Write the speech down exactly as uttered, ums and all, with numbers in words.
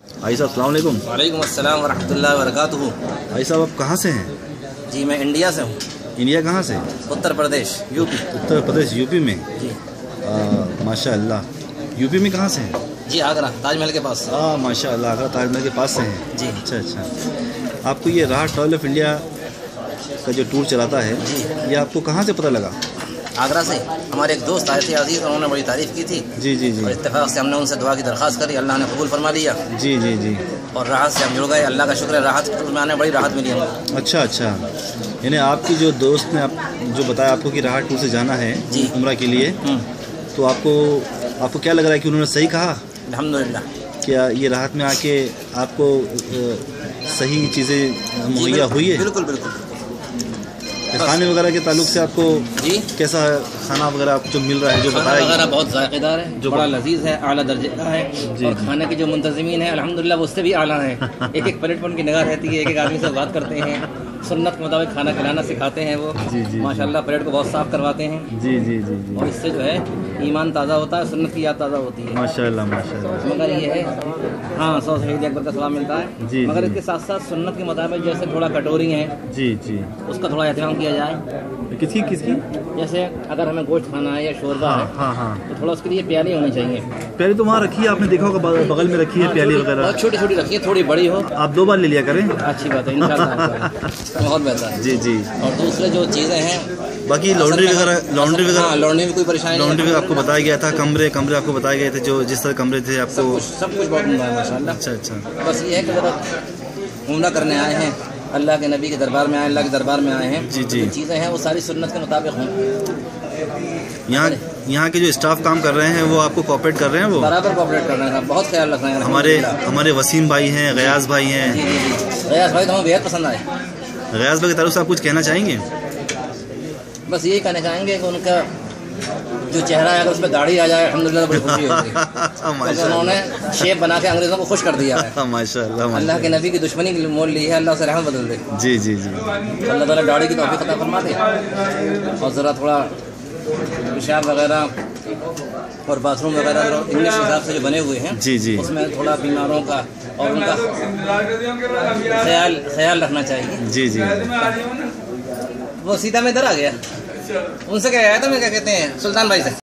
भाई साहब अस्सलाम वालेकुम। वालेकुम अस्सलाम वरहमतुल्लाहि वबरकातुहू। भाई साहब आप कहाँ से हैं? जी मैं इंडिया से हूँ। इंडिया कहाँ से? उत्तर प्रदेश यूपी। उत्तर प्रदेश यूपी में? जी माशाअल्लाह। यूपी में कहाँ से हैं? जी आगरा ताजमहल के पास। हाँ माशाअल्लाह, आगरा ताजमहल के पास से हैं जी। अच्छा अच्छा। आपको ये राहत ट्रैवल ऑफ इंडिया का जो टूर चलाता है जी, ये आपको कहाँ से पता लगा? आगरा से हमारे एक दोस्त आए थे अजीज़, उन्होंने बड़ी तारीफ़ की थी। जी जी जी। और इत्तेफाक से हमने उनसे दुआ की दरख्वास्त करी, अल्लाह ने कबूल फरमा लिया। जी जी जी। और राहत से हम जुड़ गए, अल्लाह का शुक्र है। राहत के टूर में आने बड़ी राहत मिली हमको। अच्छा अच्छा, यानी आपकी जो दोस्त ने आप जो बताया आपको कि राहत टूर से जाना है जी उम्रा के लिए, तो आपको आपको क्या लग रहा है कि उन्होंने सही कहा? अल्हम्दुलिल्लाह। क्या ये राहत में आके आपको सही चीज़ें मुहैया हुई है? बिल्कुल बिल्कुल। खाने वगैरह के ताल्लुक से आपको जी कैसा खाना वगैरह आपको जो मिल रहा है, जो बताया वगैरह बहुत जायकेदार है, जो बड़ा लजीज है, आला दर्जे का है। और खाने के जो मुंतजिमीन है अल्हम्दुलिल्लाह वो उससे भी आला है। एक एक प्लेट पर उनकी निगाह रहती है, एक एक आदमी से बात करते हैं, सुन्नत के मुताबिक खाना खिलाना सिखाते हैं वो। जी जी माशाल्लाह प्लेट को बहुत साफ करवाते हैं। जी जी जी जी। और इससे जो है ईमान ताज़ा होता है, सुन्नत की याद ताज़ा होती है। माशाल्लाह माशाल्लाह। मगर ये है हाँ सौ शहीद अकबर का सलाम मिलता है जी, मगर जी। इसके साथ साथ सुन्नत के मुताबिक जैसे थोड़ा कटोरी है जी जी, उसका थोड़ा एहतमाम किया जाए। किसकी किसकी? जैसे अगर हमें गोश्त खाना है या शोरबा हाँ है हाँ हाँ, तो थोड़ा उसके लिए प्याली होनी चाहिए। पहले तो वहाँ रखी है, आपने देखा होगा बगल बगल में रखी है प्याली वगैरह। बहुत छोटी छोटी रखिए, थोड़ी बड़ी हो। आप दो बार ले लिया करें। अच्छी बात है इंशाल्लाह। बहुत बेहतर है। जी जी। और दूसरे जो चीज़ें हैं बाकी लॉन्ड्री वगैरह लॉन्ड्री हाँ, वगैरह लॉन्ड्री में कोई परेशानी नहीं लॉन्ड्री है। वगैरह आपको बताया गया था, कमरे कमरे आपको बताए गए थे, जो जिस तरह कमरे थे सब आपको? कुछ सब कुछ बहुत उम्दा है माशाल्लाह। अच्छा अच्छा। बस ये है कि जरा उम्रा करने आए हैं, अल्लाह के नबी के दरबार में आए, अल्लाह के दरबार में आए हैं। जी जी। जो चीज़ें हैं वो सारी सुन्नत के मुताबिक हों। यहाँ यहाँ के जो स्टाफ काम कर रहे हैं वो आपको कोऑपरेट कर रहे हैं? वो बराबर कोऑपरेट कर रहे हैं, बहुत ख्याल रख रहे हैं। हमारे हमारे वसीम भाई हैं, गयास भाई हैं। जी जी जी, गयास भाई तो हमें बेहद पसंद आए। गयास भाई की तरफ से आप कुछ कहना चाहेंगे? बस यही कहना चाहेंगे कि उनका जो चेहरा है अगर उस पर दाढ़ी आ जाए अल्हम्दुलिल्लाह बड़ी खुशी होगी। क्योंकि उन्होंने शेप बना के अंग्रेज़ों को खुश कर दिया है। माशाल्लाह। अल्लाह के नबी की दुश्मनी मोल ली है, अल्लाह से रहमत बदल दे। जी जी जी। अल्लाह ताला दाढ़ी की तौफीक अता फरमा दे। और ज़रा थोड़ा पेशाब वगैरह और बाथरूम वगैरह इंग्लिश हिसाब से जो बने हुए हैं जी जी, उसमें थोड़ा बीमारों का और उनका ख्याल ख्याल रखना चाहिए। जी जी। वो सीधा में इधर आ गया, उनसे क्या आया था, मैं क्या कहते हैं सुल्तान भाई से।